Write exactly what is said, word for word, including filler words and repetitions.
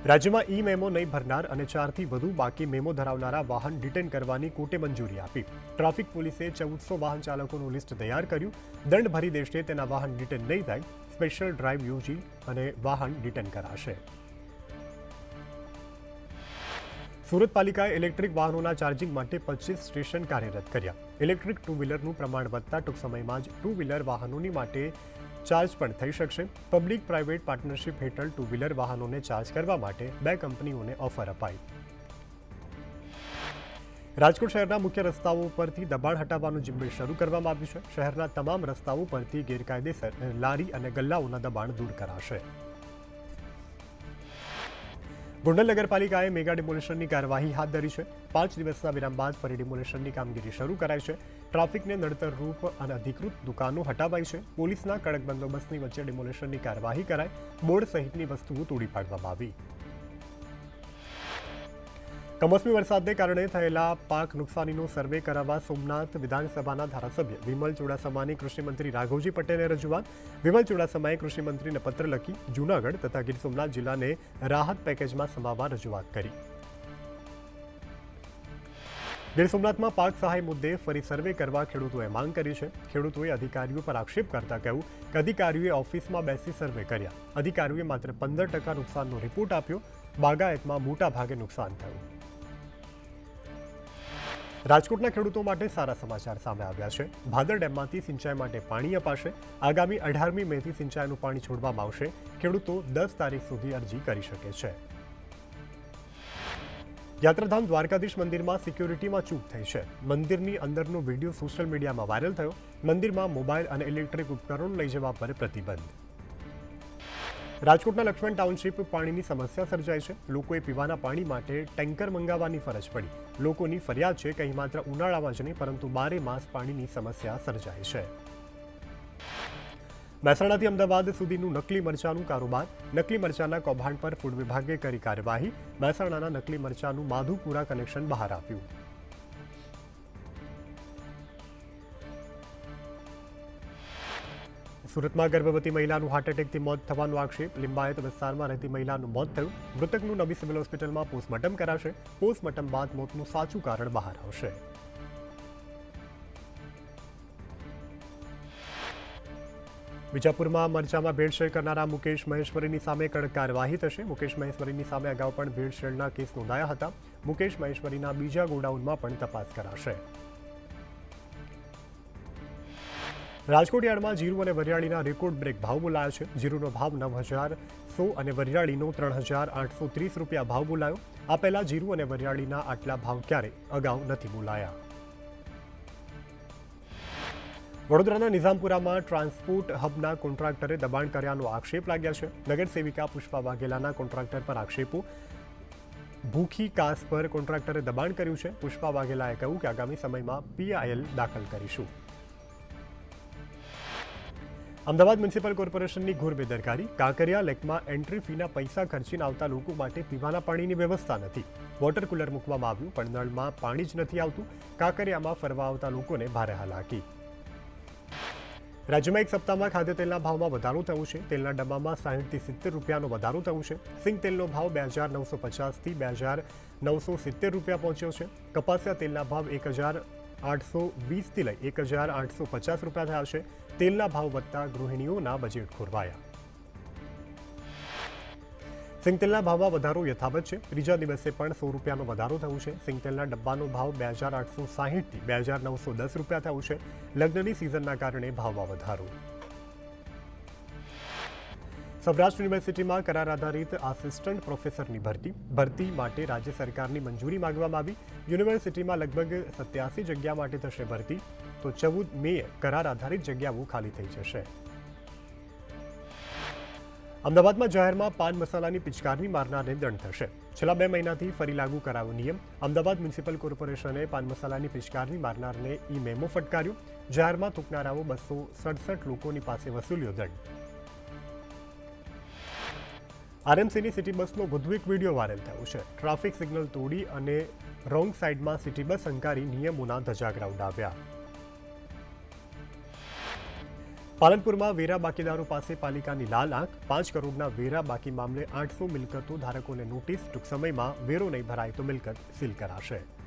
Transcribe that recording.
રાજ્યમાં ઈ મેમો નહીં ભરનાર અને ચારથી વધુ બાકી મેમો ધરાવનારા વાહન ડિટેન કરવાની કોર્ટે મંજૂરી આપી. ટ્રાફિક પોલીસે ચૌદસો વાહન ચાલકોનું લિસ્ટ તૈયાર કર્યું. દંડ ભરી દેશે તેના વાહન ડિટેન નહીં થાય. સ્પેશિયલ ડ્રાઈવ યોજી અને વાહન ડિટેન કરાશે. સુરત પાલિકાએ ઇલેક્ટ્રિક વાહનોના ચાર્જિંગ માટે પચીસ સ્ટેશન કાર્યરત કર્યા. ઇલેક્ટ્રિક ટુ વ્હીલરનું પ્રમાણ વધતા ટૂંક સમયમાં જ ટુ વ્હીલર વાહનોની માટે ચાર્જ પણ થઈ શકશે. પબ્લિક પ્રાઇવેટ પાર્ટનરશિપ હેઠળ ટુ વ્હીલર વાહનોને ચાર્જ કરવા માટે બે કંપનીઓને ઓફર અપાઈ. રાજકોટ શહેરના મુખ્ય રસ્તાઓ પરથી દબાણ હટાવવાનું ઝુંબેશ શરૂ કરવામાં આવ્યું છે. શહેરના તમામ રસ્તાઓ પરથી ગેરકાયદેસર લારી અને ગલ્લાઓના દબાણ દૂર કરાશે. ગોંડલ નગરપાલિકાએ મેગા ડિમોલિશનની કાર્યવાહી હાથ ધરી છે. પાંચ દિવસના વિરામ બાદ ફરી ડિમોલિશનની કામગીરી શરૂ કરાઈ છે. ટ્રાફિકને નડતરરૂપ અને અધિકૃત દુકાનો હટાવાઈ છે. પોલીસના કડક બંદોબસ્તની વચ્ચે ડિમોલિશનની કાર્યવાહી કરાઈ. બોર્ડ સહિતની વસ્તુઓ તોડી પાડવામાં આવી. કમોસમી વરસાદને કારણે થયેલા પાક નુકસાનીનો સર્વે કરાવવા સોમનાથ વિધાનસભાના ધારાસભ્ય વિમલ ચુડાસમાની કૃષિમંત્રી રાઘવજી પટેલે રજૂઆત. વિમલ ચુડાસમાએ કૃષિમંત્રીને પત્ર લખી જૂનાગઢ તથા ગીર સોમનાથ જિલ્લાને રાહત પેકેજમાં સમાવવા રજૂઆત કરી. ગીર સોમનાથમાં પાક સહાય મુદ્દે ફરી સર્વે કરવા ખેડૂતોએ માંગ કરી છે. ખેડૂતોએ અધિકારીઓ પર આક્ષેપ કરતા કહ્યું કે અધિકારીઓએ ઓફિસમાં બેસી સર્વે કર્યા. અધિકારીઓએ માત્ર પંદર ટકા નુકસાનનો રિપોર્ટ આપ્યો. બાગાયતમાં મોટા ભાગે નુકસાન થયું. રાજકોટના ખેડૂતો માટે સારા સમાચાર સામે આવ્યા છે. ભાદર ડેમમાંથી સિંચાઈ માટે પાણી અપાશે. આગામી અઢારમી મેથી સિંચાઈનું પાણી છોડવામાં આવશે. ખેડૂતો દસ તારીખ સુધી અરજી કરી શકે છે. યાત્રાધામ દ્વારકાધીશ મંદિરમાં સિક્યોરિટીમાં ચૂક થઈ છે. મંદિરની અંદરનો વિડીયો સોશિયલ મીડિયામાં વાયરલ થયો. મંદિરમાં મોબાઈલ અને ઇલેક્ટ્રિક ઉપકરણો લઈ જવા પર પ્રતિબંધ. રાજકોટના લક્ષ્મણ ટાઉનશીપ પાણીની સમસ્યા સર્જાઈ છે. લોકોએ પીવાના પાણી માટે ટેન્કર મંગાવવાની ફરજ પડી. લોકોની ફરિયાદ છે કે અહીં માત્ર ઉનાળામાં જ નહીં પરંતુ બારે માસ પાણીની સમસ્યા સર્જાય છે. મહેસાણાથી અમદાવાદ સુધીનું નકલી મરચાનું કારોબાર. નકલી મરચાના કૌભાંડ પર ફૂડ વિભાગે કરી કાર્યવાહી. મહેસાણાના નકલી મરચાનું માધુપુરા કનેક્શન બહાર આવ્યું. સુરતમાં ગર્ભવતી મહિલાનું હાર્ટ એટેકથી મોત થવાનો આક્ષેપ. લિંબાયત વિસ્તારમાં રહેતી મહિલાનું મોત થયું. મૃતકનું નવી સિવિલ હોસ્પિટલમાં પોસ્ટમોર્ટમ કરાશે. પોસ્ટમોર્ટમ બાદ મોતનું સાચું કારણ બહાર આવશે. વિજાપુરમાં મરચામાં ભેળસેળ કરનારા મુકેશ મહેશ્વરીની સામે કડક કાર્યવાહી થશે. મુકેશ મહેશ્વરીની સામે અગાઉ પણ ભેળસેળના કેસ નોંધાયા હતા. મુકેશ મહેશ્વરીના બીજા ગોડાઉનમાં પણ તપાસ કરાશે. રાજકોટ યાર્ડમાં જીરું અને વરિયાળીના રેકોર્ડ બ્રેક ભાવ બોલાયો છે. જીરુનો ભાવ નવ હજાર સો અને વરિયાળીનો ત્રણ હજાર આઠસો ત્રીસ રૂપિયા ભાવ બોલાયો. આ પહેલા જીરું અને વરિયાળીના આટલા ભાવ ક્યારે અગાઉ નથી બોલાયા. વડોદરાના નિઝામપુરામાં ટ્રાન્સપોર્ટ હબના કોન્ટ્રાક્ટરે દબાણ કર્યાનો આક્ષેપ લાગ્યા છે. નગરસેવિકા પુષ્પા વાઘેલાના કોન્ટ્રાક્ટર પર આક્ષેપો. ભૂખી કાસ પર કોન્ટ્રાક્ટરે દબાણ કર્યું છે. પુષ્પા વાઘેલાએ કહ્યું કે આગામી સમયમાં પીઆઈએલ દાખલ કરીશું. અમદાવાદ મ્યુનિસિપલ કોર્પોરેશનની ઘોર બેદરકારી. કાંકરિયા લેકમાં એન્ટ્રી ફીના પૈસા ખર્ચીને આવતા લોકો માટે પીવાના પાણીની વ્યવસ્થા નથી. વોટર કુલર મૂકવામાં આવ્યું પણ નળમાં પાણી જ નથી આવતું. કાંકરિયામાં ફરવા આવતા લોકોને ભારે હાલાકી. રાજ્યમાં એક સપ્તાહમાં ખાદ્ય તેલના ભાવમાં વધારો થયો છે. તેલના ડબ્બામાં સાહીઠથી સિત્તેર રૂપિયાનો વધારો થયો છે. સિંગ તેલનો ભાવ બે હજાર નવસો પચાસથી બે હજાર નવસો સિત્તેર રૂપિયા પહોંચ્યો છે. કપાસિયા તેલના ભાવ એક હજાર આઠસો વીસથી લઈ એક હજાર આઠસો પચાસ રૂપિયા થયા છે. તેલના ભાવ વધતા ગૃહિણીઓના બજેટ ખોરવાયા. સિંગતેલના ભાવમાં વધારો યથાવત છે. ત્રીજા દિવસે પણ સો રૂપિયાનો વધારો થયો છે. સિંગતેલના ડબ્બાનો ભાવ બે હજાર આઠસો સાહીઠથી બે હજાર નવસો દસ રૂપિયા થયો છે. લગ્નની સિઝનના કારણે ભાવમાં વધારો. સૌરાષ્ટ્ર યુનિવર્સિટીમાં કરાર આધારિત આસિસ્ટન્ટ પ્રોફેસરની ભરતી ભરતી માટે રાજ્ય સરકારની મંજૂરી માંગવામાં આવી. યુનિવર્સિટીમાં લગભગ સત્યાસી જગ્યા માટે થશે ભરતી. તો ચૌદ મે કરાર આધારિત જગ્યાઓ ખાલી થઈ જશે. અમદાવાદમાં જાહેરમાં પાન મસાલાની પિચકારી મારનારને દંડ થશે. છેલ્લા બે મહિનાથી ફરી લાગુ કરાયો નિયમ. અમદાવાદ મ્યુનિસિપલ કોર્પોરેશને પાન મસાલાની પિચકારી મારનારને ઈ મેમો ફટકાર્યો. જાહેરમાં થૂંકનારાઓ બસો સડસઠ લોકોની પાસે વસૂલ્યો દંડ. આરએમસીની સિટી બસનો વધુ એક વિડીયો વાયરલ થયો છે. ટ્રાફિક સિગ્નલ તોડી અને રોંગ સાઇડમાં સિટી બસ હંકારી નિયમોના ધજાગરા ઉડાવ્યા. પાલનપુરમાં વેરા બાકીદારો પાસે પાલિકાની લાલ આંખ, પાંચ કરોડના વેરા બાકી મામલે આઠસો મિલકતો ધારકોને નોટિસ, ટૂંક સમયમાં વેરો નહીં ભરાય તો મિલકત સીલ કરાશે।